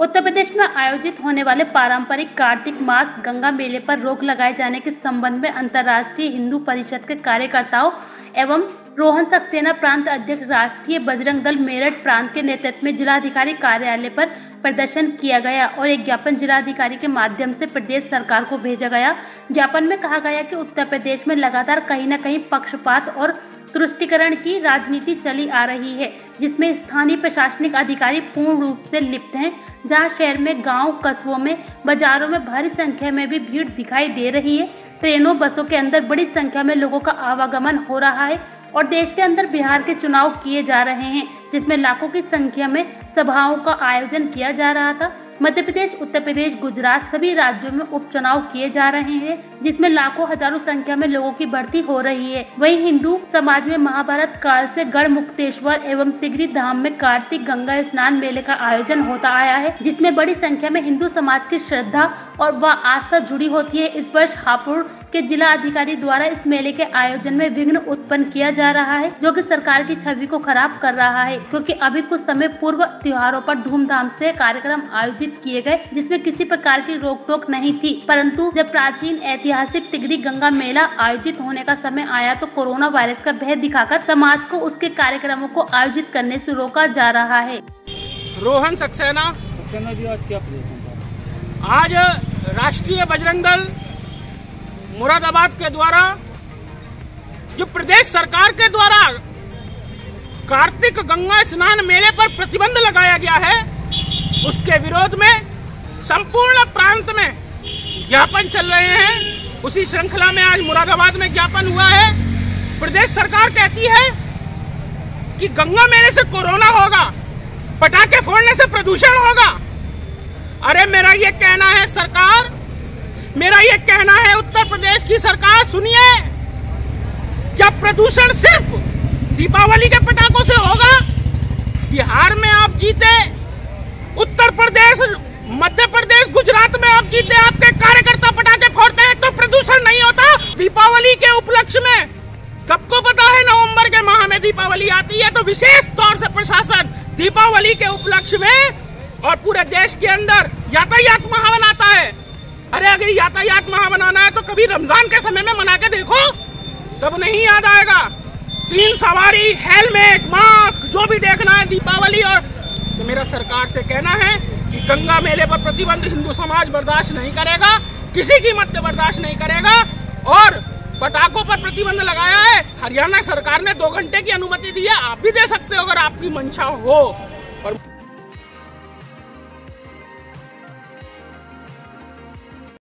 उत्तर प्रदेश में आयोजित होने वाले पारंपरिक कार्तिक मास गंगा मेले पर रोक लगाए जाने के संबंध में अंतर्राष्ट्रीय हिंदू परिषद के कार्यकर्ताओं एवं रोहन सक्सेना प्रांत अध्यक्ष राष्ट्रीय बजरंग दल मेरठ प्रांत के नेतृत्व में जिलाधिकारी कार्यालय पर प्रदर्शन किया गया और एक ज्ञापन जिलाधिकारी के माध्यम से प्रदेश सरकार को भेजा गया। ज्ञापन में कहा गया कि उत्तर प्रदेश में लगातार कहीं न कहीं पक्षपात और तुष्टीकरण की राजनीति चली आ रही है, जिसमें स्थानीय प्रशासनिक अधिकारी पूर्ण रूप से लिप्त हैं। जहां शहर में, गांव, कस्बों में, बाजारों में भारी संख्या में भी भीड़ दिखाई दे रही है। ट्रेनों, बसों के अंदर बड़ी संख्या में लोगों का आवागमन हो रहा है और देश के अंदर बिहार के चुनाव किए जा रहे हैं, जिसमें लाखों की संख्या में सभाओं का आयोजन किया जा रहा था। मध्य प्रदेश, उत्तर प्रदेश, गुजरात सभी राज्यों में उपचुनाव किए जा रहे हैं, जिसमें लाखों हजारों संख्या में लोगों की भर्ती हो रही है। वहीं हिंदू समाज में महाभारत काल से गढ़मुक्तेश्वर एवं तिगरी धाम में कार्तिक गंगा स्नान मेले का आयोजन होता आया है, जिसमें बड़ी संख्या में हिंदू समाज की श्रद्धा और व आस्था जुड़ी होती है। इस वर्ष हापुड़ के जिला अधिकारी द्वारा इस मेले के आयोजन में विघ्न उत्पन्न किया जा रहा है, जो कि सरकार की छवि को खराब कर रहा है, क्योंकि अभी कुछ समय पूर्व त्योहारों पर धूमधाम से कार्यक्रम आयोजित किए गए, जिसमें किसी प्रकार की रोक टोक नहीं थी। परंतु जब प्राचीन ऐतिहासिक तिगरी गंगा मेला आयोजित होने का समय आया तो कोरोना वायरस का भय दिखाकर समाज को उसके कार्यक्रमों को आयोजित करने से रोका जा रहा है। रोहन सक्सेना जी, आज क्या आज राष्ट्रीय बजरंग दल मुरादाबाद के द्वारा जो प्रदेश सरकार के द्वारा कार्तिक गंगा स्नान मेले पर प्रतिबंध लगाया गया है, उसके विरोध में संपूर्ण प्रांत में ज्ञापन चल रहे हैं। उसी श्रृंखला में आज मुरादाबाद में ज्ञापन हुआ है। प्रदेश सरकार कहती है कि गंगा मेले से कोरोना होगा, पटाखे फोड़ने से प्रदूषण होगा। अरे मेरा ये कहना है सरकार, मेरा ये कहना है उत्तर प्रदेश की सरकार, सुनिए, क्या प्रदूषण सिर्फ दीपावली के पटाखों से होगा? बिहार में आप जीते, उत्तर प्रदेश, मध्य प्रदेश, गुजरात में आप जीते, आपके कार्यकर्ता पटाखे फोड़ते हैं तो प्रदूषण नहीं होता। दीपावली के उपलक्ष्य में सबको पता है नवंबर के माह में दीपावली आती है, तो विशेष तौर से प्रशासन दीपावली के उपलक्ष्य में और पूरे देश के अंदर यातायात माह मनाता है। अरे अगर यातायात माह मनाना है तो कभी रमजान के समय में मना के देखो, तब नहीं याद आएगा। 3 सवारी, हेलमेट, मास्क, जो भी देखना है दीपावली। और तो मेरा सरकार से कहना है कि गंगा मेले पर प्रतिबंध हिंदू समाज बर्दाश्त नहीं करेगा, किसी कीमत पे बर्दाश्त नहीं करेगा। और पटाखों पर प्रतिबंध लगाया है, हरियाणा सरकार ने 2 घंटे की अनुमति दी है, आप भी दे सकते हो अगर आपकी मंशा हो। और